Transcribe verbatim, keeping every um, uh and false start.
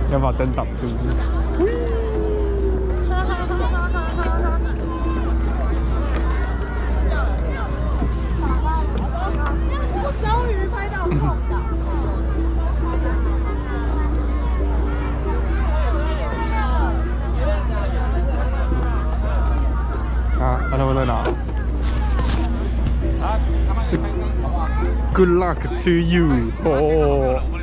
要把灯挡住。 我终于拍到空的。 啊，他们在哪？是 Good luck to you 哦。